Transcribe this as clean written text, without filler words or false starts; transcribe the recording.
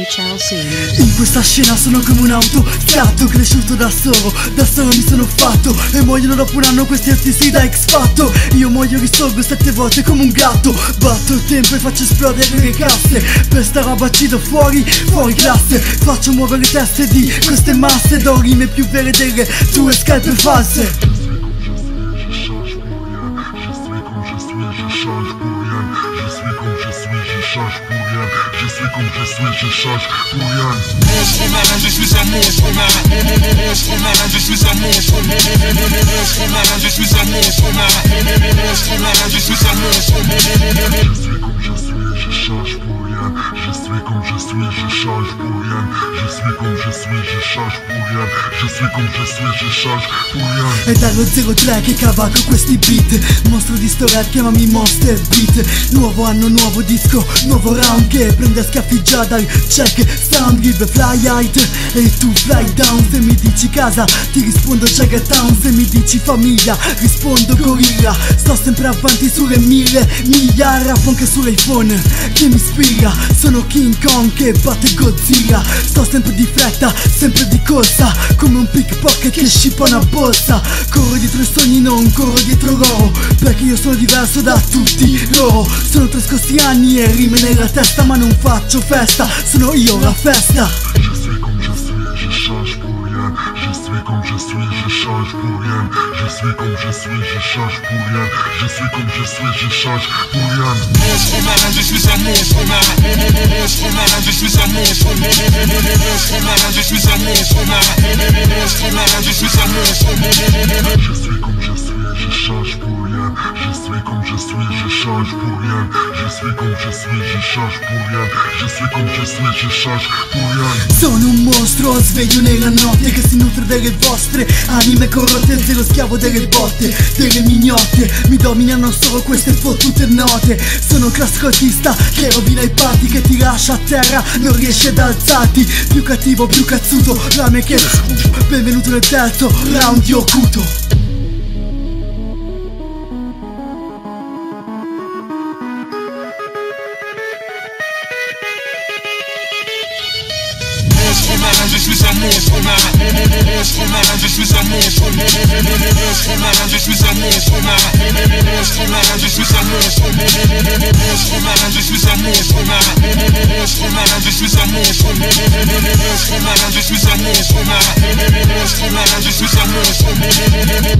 Chelsea. In questa scena sono come un'auto, scatto, cresciuto da solo mi sono fatto. E muoiono dopo un anno questi artisti da X Factor. Io muoio, risorgo 7 volte come un gatto. Batto il tempo e faccio esplodere le casse. Per sta roba ci do fuori classe. Faccio muovere le teste di queste masse. Do rime più vere delle tue scarpe false. Je suis comme je suis, je change pour rien. Monstre marin, je suis un monstre marin. Monstre marin, je suis un monstre. Monstre marin, je suis un monstre marin. Monstre marin, je suis un monstre. Je suis comme je suis, je change pour rien. Je suis comme je suis, je change pour rien. Je suis comme je suis, je change pour rien. Je suis comme je suis, je change pour rien. È dallo 03 che cavalco questi beat. Mostro di sto rap, chiamami Monster Beat. Nuovo anno, nuovo disco, nuovo round che prende a schiaffi già dal check. Sound give fly height e tu fly down. Se mi dici casa ti rispondo Jaggertown. Se mi dici famiglia rispondo gorilla. Sto sempre avanti sulle 1000 miglia. Rap anche sull'iPhone che mi ispira. Sono King Kong che batte Godzilla. Sto sempre di fretta, sempre di corsa, come un pickpocket che scippa una borsa. Corro dietro i sogni, non corro dietro loro, perché io sono diverso da tutti loro. Sono trascorsi anni e rime nella testa, ma non faccio festa, sono io la festa. Je suis comme je suis, je change pour rien. Je suis comme je suis, je change pour rien. Je suis comme je suis, je change pour rien. Je suis comme je suis, je change pour rien. Monstre marin, je suis un monstre marin. Monstre marin, je suis un monstre. Monstre marin, je suis un monstre marin. Monstre marin, je suis un monstre. Je suis comme je suis, je change pour rien. Je suis comme je suis, je change pour rien. Je suis comme je suis, je change pour rien. Je suis comme je suis, je change pour rien. Sono un mostro sveglio nella notte che si nutre delle vostre anime corrotte. Zero schiavo delle botte, delle mignotte. Mi dominano solo queste fottute note. Sono un classico artista che rovina i party, che ti lascia a terra, non riesce ad alzarti. Più cattivo, più cazzuto, rame che benvenuto nel terzo round di Okuto. Monstre marin, je suis un monstre marin. Monstre marin, je suis un monstre. Monstre marin, je suis un monstre marin. Monstre marin, je suis un monstre. Monstre marin, je suis un monstre marin. Monstre marin, je suis un monstre. Monstre marin, je suis un monstre marin. Monstre marin, je suis un monstre.